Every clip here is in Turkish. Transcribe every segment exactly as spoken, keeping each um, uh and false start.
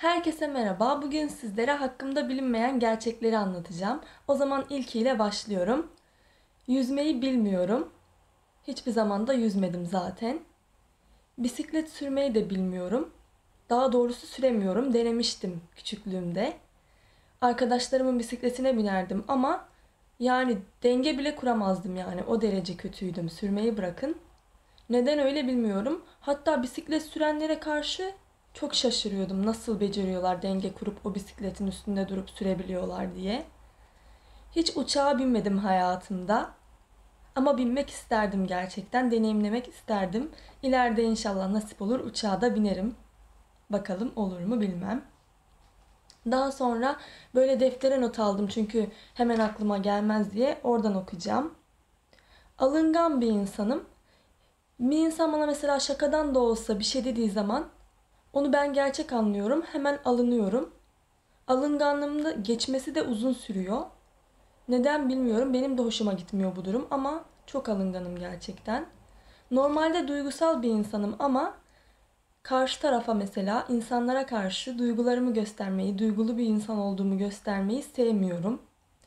Herkese merhaba. Bugün sizlere hakkımda bilinmeyen gerçekleri anlatacağım. O zaman ilkiyle başlıyorum. Yüzmeyi bilmiyorum. Hiçbir zaman da yüzmedim zaten. Bisiklet sürmeyi de bilmiyorum. Daha doğrusu süremiyorum. Denemiştim küçüklüğümde. Arkadaşlarımın bisikletine binerdim ama yani denge bile kuramazdım yani. O derece kötüydüm. Sürmeyi bırakın. Neden öyle bilmiyorum. Hatta bisiklet sürenlere karşı çok şaşırıyordum. Nasıl beceriyorlar denge kurup o bisikletin üstünde durup sürebiliyorlar diye. Hiç uçağa binmedim hayatımda. Ama binmek isterdim gerçekten. Deneyimlemek isterdim. İleride inşallah nasip olur uçağa da binerim. Bakalım olur mu bilmem. Daha sonra böyle deftere not aldım çünkü hemen aklıma gelmez diye oradan okuyacağım. Alıngan bir insanım. Bir insan bana mesela şakadan da olsa bir şey dediği zaman onu ben gerçek anlıyorum. Hemen alınıyorum. Alınganlığımda geçmesi de uzun sürüyor. Neden bilmiyorum. Benim de hoşuma gitmiyor bu durum ama çok alınganım gerçekten. Normalde duygusal bir insanım ama karşı tarafa mesela insanlara karşı duygularımı göstermeyi, duygulu bir insan olduğumu göstermeyi sevmiyorum.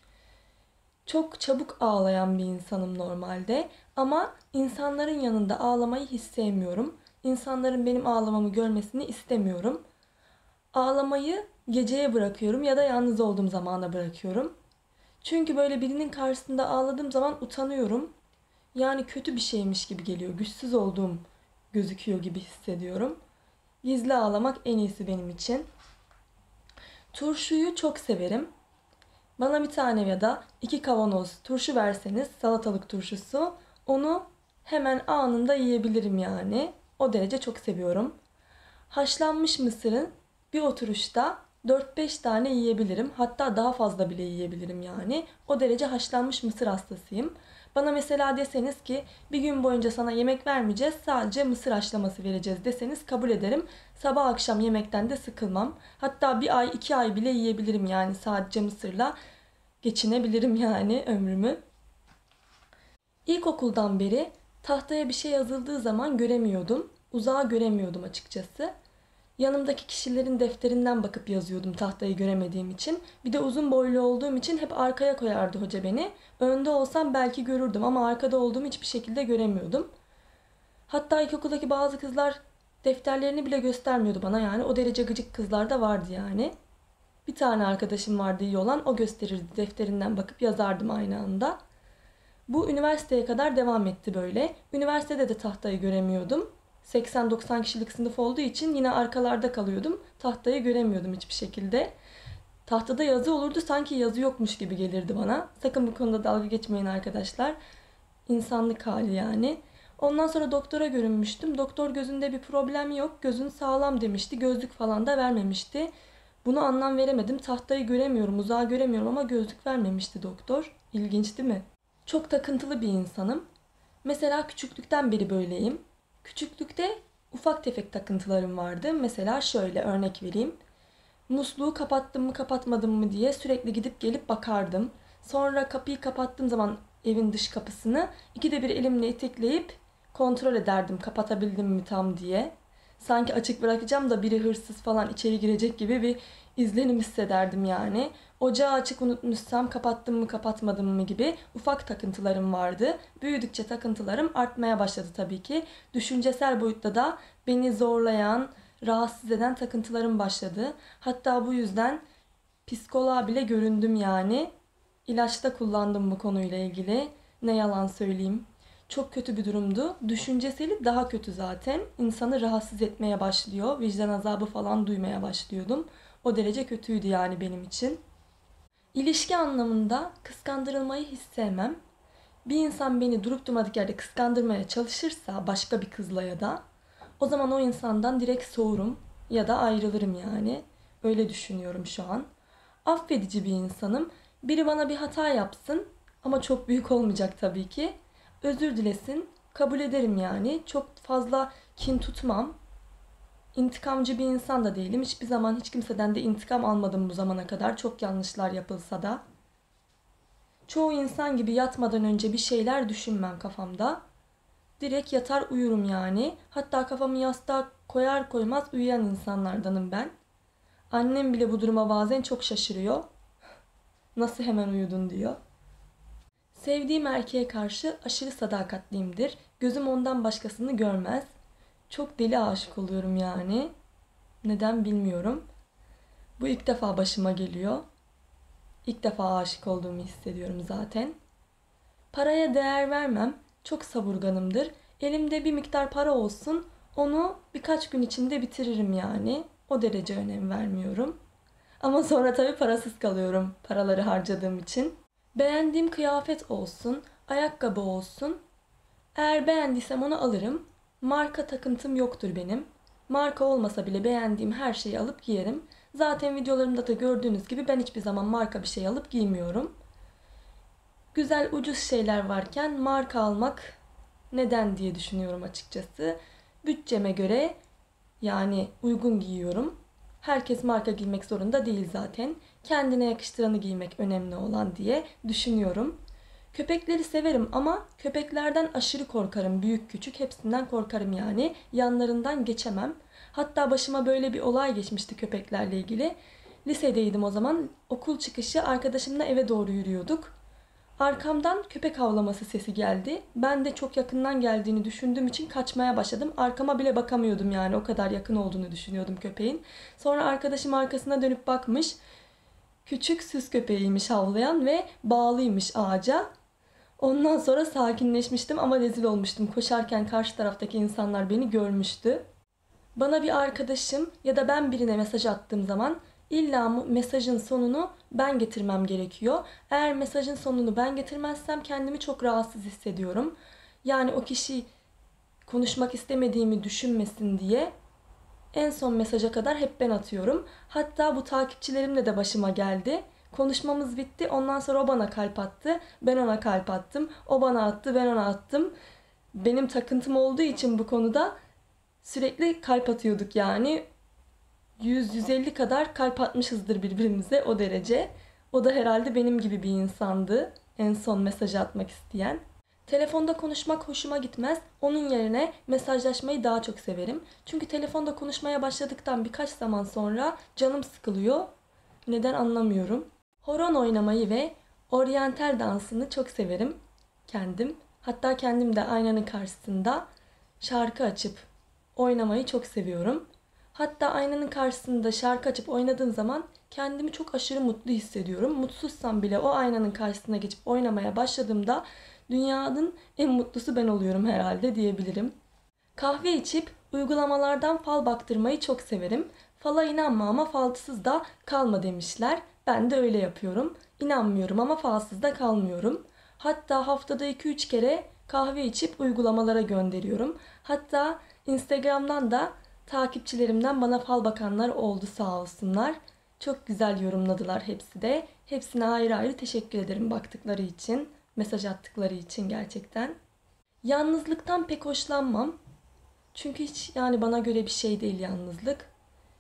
Çok çabuk ağlayan bir insanım normalde ama insanların yanında ağlamayı hiç sevmiyorum. İnsanların benim ağlamamı görmesini istemiyorum. Ağlamayı geceye bırakıyorum ya da yalnız olduğum zamana bırakıyorum. Çünkü böyle birinin karşısında ağladığım zaman utanıyorum. Yani kötü bir şeymiş gibi geliyor. Güçsüz olduğum gözüküyor gibi hissediyorum. Gizli ağlamak en iyisi benim için. Turşuyu çok severim. Bana bir tane ya da iki kavanoz turşu verseniz, salatalık turşusu, onu hemen anında yiyebilirim yani. O derece çok seviyorum. Haşlanmış mısırın bir oturuşta dört beş tane yiyebilirim. Hatta daha fazla bile yiyebilirim yani. O derece haşlanmış mısır hastasıyım. Bana mesela deseniz ki bir gün boyunca sana yemek vermeyeceğiz, sadece mısır haşlaması vereceğiz deseniz kabul ederim. Sabah akşam yemekten de sıkılmam. Hatta bir ay iki ay bile yiyebilirim yani sadece mısırla geçinebilirim yani ömrümü. İlkokuldan beri tahtaya bir şey yazıldığı zaman göremiyordum. Uzağı göremiyordum açıkçası. Yanımdaki kişilerin defterinden bakıp yazıyordum tahtayı göremediğim için. Bir de uzun boylu olduğum için hep arkaya koyardı hoca beni. Önde olsam belki görürdüm ama arkada olduğumu hiçbir şekilde göremiyordum. Hatta ilkokuldaki bazı kızlar defterlerini bile göstermiyordu bana yani. O derece gıcık kızlar da vardı yani. Bir tane arkadaşım vardı iyi olan, o gösterirdi, defterinden bakıp yazardım aynı anda. Bu üniversiteye kadar devam etti böyle. Üniversitede de tahtayı göremiyordum. seksen doksan kişilik sınıf olduğu için yine arkalarda kalıyordum. Tahtayı göremiyordum hiçbir şekilde. Tahtada yazı olurdu, sanki yazı yokmuş gibi gelirdi bana. Sakın bu konuda dalga geçmeyin arkadaşlar. İnsanlık hali yani. Ondan sonra doktora görünmüştüm. Doktor gözünde bir problem yok, gözün sağlam demişti. Gözlük falan da vermemişti. Bunu anlam veremedim. Tahtayı göremiyorum, uzağı göremiyorum ama gözlük vermemişti doktor. İlginç değil mi? Çok takıntılı bir insanım. Mesela küçüklükten beri böyleyim. Küçüklükte ufak tefek takıntılarım vardı. Mesela şöyle örnek vereyim. Musluğu kapattım mı kapatmadım mı diye sürekli gidip gelip bakardım. Sonra kapıyı kapattığım zaman evin dış kapısını ikide bir elimle itekleyip kontrol ederdim kapatabildim mi tam diye. Sanki açık bırakacağım da biri hırsız falan içeri girecek gibi bir izlenim hissederdim yani. Ocağı açık unutmuşsam kapattım mı kapatmadım mı gibi ufak takıntılarım vardı. Büyüdükçe takıntılarım artmaya başladı tabii ki. Düşüncesel boyutta da beni zorlayan, rahatsız eden takıntılarım başladı. Hatta bu yüzden psikoloğa bile göründüm yani. İlaç da kullandım bu konuyla ilgili. Ne yalan söyleyeyim. Çok kötü bir durumdu. Düşünceseli daha kötü zaten. İnsanı rahatsız etmeye başlıyor. Vicdan azabı falan duymaya başlıyordum. O derece kötüydü yani benim için. İlişki anlamında kıskandırılmayı hiç sevmem. Bir insan beni durup durmadık yerde kıskandırmaya çalışırsa başka bir kızla ya da o zaman o insandan direkt soğurum ya da ayrılırım yani. Öyle düşünüyorum şu an. Affedici bir insanım. Biri bana bir hata yapsın ama çok büyük olmayacak tabii ki. Özür dilesin, kabul ederim yani. Çok fazla kin tutmam. İntikamcı bir insan da değilim. Hiçbir zaman hiç kimseden de intikam almadım bu zamana kadar. Çok yanlışlar yapılsa da. Çoğu insan gibi yatmadan önce bir şeyler düşünmem kafamda. Direkt yatar uyurum yani. Hatta kafamı yastığa koyar koymaz uyuyan insanlardanım ben. Annem bile bu duruma bazen çok şaşırıyor. Nasıl hemen uyudun diyor. Sevdiğim erkeğe karşı aşırı sadakatliyimdir. Gözüm ondan başkasını görmez. Çok deli aşık oluyorum yani. Neden bilmiyorum. Bu ilk defa başıma geliyor. İlk defa aşık olduğumu hissediyorum zaten. Paraya değer vermem. Çok savurganımdır. Elimde bir miktar para olsun, onu birkaç gün içinde bitiririm yani. O derece önem vermiyorum. Ama sonra tabii parasız kalıyorum paraları harcadığım için. Beğendiğim kıyafet olsun, ayakkabı olsun. Eğer beğendiysem onu alırım. Marka takıntım yoktur benim. Marka olmasa bile beğendiğim her şeyi alıp giyerim. Zaten videolarımda da gördüğünüz gibi ben hiçbir zaman marka bir şey alıp giymiyorum. Güzel ucuz şeyler varken marka almak neden diye düşünüyorum açıkçası. Bütçeme göre yani uygun giyiyorum. Herkes marka giymek zorunda değil zaten. Kendine yakıştıranı giymek önemli olan diye düşünüyorum. Köpekleri severim ama köpeklerden aşırı korkarım. Büyük küçük hepsinden korkarım yani. Yanlarından geçemem. Hatta başıma böyle bir olay geçmişti köpeklerle ilgili. Lisedeydim o zaman. Okul çıkışı arkadaşımla eve doğru yürüyorduk. Arkamdan köpek havlaması sesi geldi. Ben de çok yakından geldiğini düşündüğüm için kaçmaya başladım. Arkama bile bakamıyordum yani o kadar yakın olduğunu düşünüyordum köpeğin. Sonra arkadaşım arkasına dönüp bakmış. Küçük süs köpeğiymiş havlayan ve bağlıymış ağaca. Ondan sonra sakinleşmiştim ama rezil olmuştum. Koşarken karşı taraftaki insanlar beni görmüştü. Bana bir arkadaşım ya da ben birine mesaj attığım zaman illa mesajın sonunu ben getirmem gerekiyor. Eğer mesajın sonunu ben getirmezsem kendimi çok rahatsız hissediyorum. Yani o kişi konuşmak istemediğimi düşünmesin diye en son mesaja kadar hep ben atıyorum. Hatta bu takipçilerimle de başıma geldi. Konuşmamız bitti. Ondan sonra o bana kalp attı. Ben ona kalp attım. O bana attı. Ben ona attım. Benim takıntım olduğu için bu konuda sürekli kalp atıyorduk yani. yüz yüz elli kadar kalp atmışızdır birbirimize o derece. O da herhalde benim gibi bir insandı. En son mesajı atmak isteyen. Telefonda konuşmak hoşuma gitmez. Onun yerine mesajlaşmayı daha çok severim. Çünkü telefonda konuşmaya başladıktan birkaç zaman sonra canım sıkılıyor. Neden anlamıyorum. Horon oynamayı ve oryantal dansını çok severim kendim. Hatta kendim de aynanın karşısında şarkı açıp oynamayı çok seviyorum. Hatta aynanın karşısında şarkı açıp oynadığım zaman kendimi çok aşırı mutlu hissediyorum. Mutsuzsam bile o aynanın karşısına geçip oynamaya başladığımda dünyanın en mutlusu ben oluyorum herhalde diyebilirim. Kahve içip uygulamalardan fal baktırmayı çok severim. Fala inanma ama falsız da kalma demişler. Ben de öyle yapıyorum. İnanmıyorum ama falsız da kalmıyorum. Hatta haftada iki üç kere kahve içip uygulamalara gönderiyorum. Hatta Instagram'dan da takipçilerimden bana fal bakanlar oldu sağ olsunlar. Çok güzel yorumladılar hepsi de. Hepsine ayrı ayrı teşekkür ederim baktıkları için, mesaj attıkları için gerçekten. Yalnızlıktan pek hoşlanmam. Çünkü hiç yani bana göre bir şey değil yalnızlık.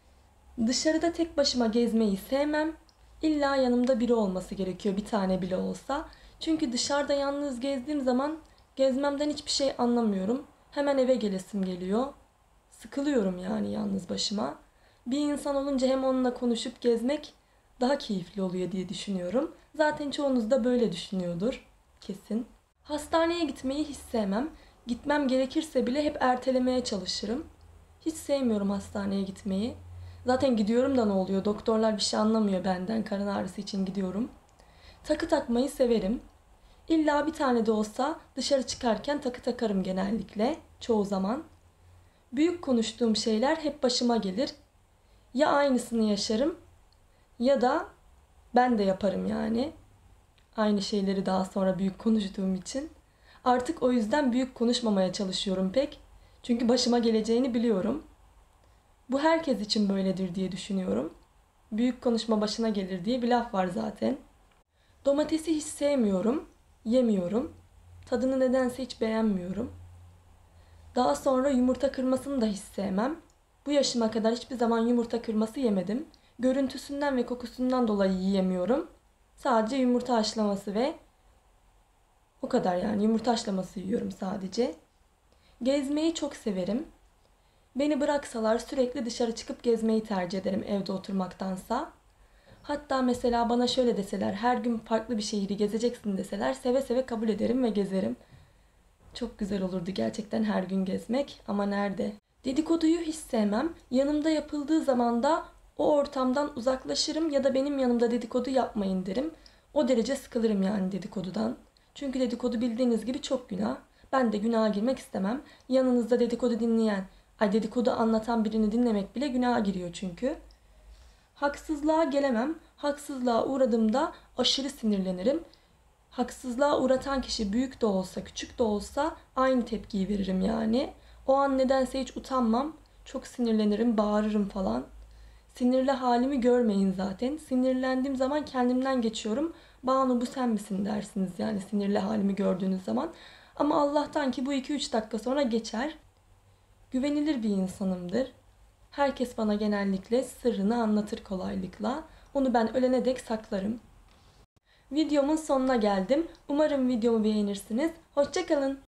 Dışarıda tek başıma gezmeyi sevmem. İlla yanımda biri olması gerekiyor, bir tane bile olsa. Çünkü dışarıda yalnız gezdiğim zaman gezmemden hiçbir şey anlamıyorum. Hemen eve gelesim geliyor. Sıkılıyorum yani yalnız başıma. Bir insan olunca hem onunla konuşup gezmek daha keyifli oluyor diye düşünüyorum. Zaten çoğunuz da böyle düşünüyordur kesin. Hastaneye gitmeyi hiç sevmem. Gitmem gerekirse bile hep ertelemeye çalışırım. Hiç sevmiyorum hastaneye gitmeyi. Zaten gidiyorum da ne oluyor? Doktorlar bir şey anlamıyor benden. Karın ağrısı için gidiyorum. Takı takmayı severim. İlla bir tane de olsa dışarı çıkarken takı takarım genellikle. Çoğu zaman. Büyük konuştuğum şeyler hep başıma gelir. Ya aynısını yaşarım ya da ben de yaparım yani. Aynı şeyleri daha sonra büyük konuştuğum için. Artık o yüzden büyük konuşmamaya çalışıyorum pek. Çünkü başıma geleceğini biliyorum. Bu herkes için böyledir diye düşünüyorum. Büyük konuşma başına gelir diye bir laf var zaten. Domatesi hiç sevmiyorum, yemiyorum. Tadını nedense hiç beğenmiyorum. Daha sonra yumurta kırmasını da hiç sevmem. Bu yaşıma kadar hiçbir zaman yumurta kırması yemedim. Görüntüsünden ve kokusundan dolayı yiyemiyorum. Sadece yumurta haşlaması ve o kadar yani yumurta haşlaması yiyorum sadece. Gezmeyi çok severim. Beni bıraksalar sürekli dışarı çıkıp gezmeyi tercih ederim evde oturmaktansa. Hatta mesela bana şöyle deseler, her gün farklı bir şehri gezeceksin deseler, seve seve kabul ederim ve gezerim. Çok güzel olurdu gerçekten her gün gezmek ama nerede? Dedikoduyu hiç sevmem. Yanımda yapıldığı zaman da o ortamdan uzaklaşırım ya da benim yanımda dedikodu yapmayın derim. O derece sıkılırım yani dedikodudan. Çünkü dedikodu bildiğiniz gibi çok günah. Ben de günaha girmek istemem. Yanınızda dedikodu dinleyen, ay dedikodu anlatan birini dinlemek bile günaha giriyor çünkü. Haksızlığa gelemem. Haksızlığa uğradığımda aşırı sinirlenirim. Haksızlığa uğratan kişi büyük de olsa, küçük de olsa aynı tepkiyi veririm yani. O an nedense hiç utanmam. Çok sinirlenirim, bağırırım falan. Sinirli halimi görmeyin zaten. Sinirlendiğim zaman kendimden geçiyorum. Banu bu sen misin dersiniz yani sinirli halimi gördüğünüz zaman. Ama Allah'tan ki bu iki üç dakika sonra geçer. Güvenilir bir insanımdır. Herkes bana genellikle sırrını anlatır kolaylıkla. Onu ben ölene dek saklarım. Videomun sonuna geldim. Umarım videomu beğenirsiniz. Hoşça kalın.